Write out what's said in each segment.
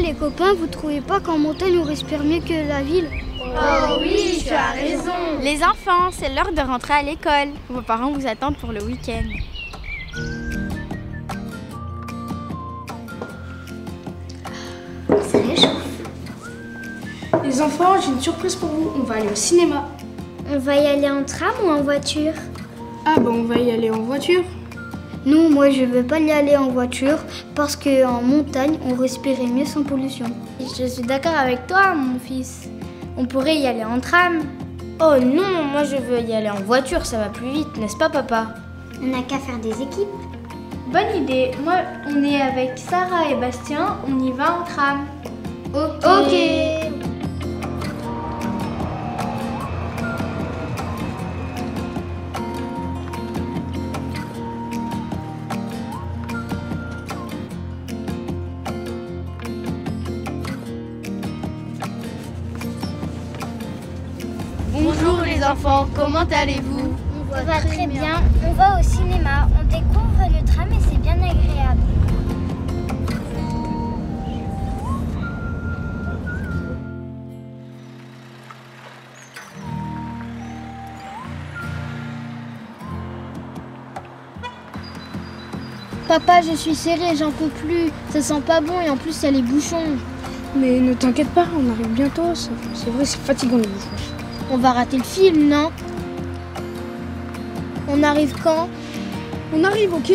les copains, vous trouvez pas qu'en montagne on respire mieux que la ville? Oh oui, tu as raison. Les enfants, c'est l'heure de rentrer à l'école. Vos parents vous attendent pour le week-end. Ça réchauffe. Les enfants, j'ai une surprise pour vous. On va aller au cinéma. On va y aller en tram ou en voiture? Ah bah on va y aller en voiture. Non, moi je veux pas y aller en voiture parce qu'en montagne on respirait mieux sans pollution. Je suis d'accord avec toi, mon fils. On pourrait y aller en tram. Oh non, moi je veux y aller en voiture, ça va plus vite, n'est-ce pas papa? On n'a qu'à faire des équipes. Bonne idée. Moi, on est avec Sarah et Bastien. On y va en tram. Ok. Bonjour les enfants, comment allez-vous? On va très bien. On va au cinéma. On découvre le tram et c'est bien agréable. Papa, je suis serrée, j'en peux plus. Ça sent pas bon et en plus il y a les bouchons. Mais ne t'inquiète pas, on arrive bientôt. C'est vrai, c'est fatigant les bouchons. On va rater le film, non? On arrive quand? On arrive, ok?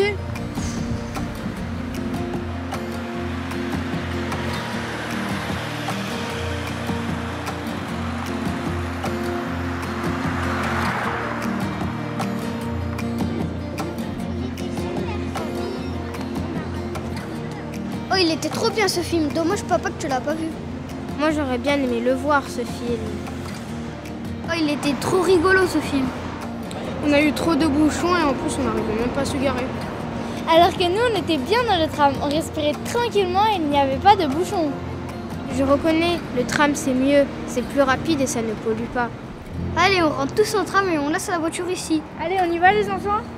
Oh, il était trop bien ce film. Dommage papa que tu l'as pas vu. Moi j'aurais bien aimé le voir ce film. Oh, il était trop rigolo ce film. On a eu trop de bouchons et en plus on n'arrivait même pas à se garer. Alors que nous on était bien dans le tram, on respirait tranquillement et il n'y avait pas de bouchons. Je reconnais, le tram c'est mieux, c'est plus rapide et ça ne pollue pas. Allez, on rentre tous en tram et on laisse la voiture ici. Allez, on y va les enfants?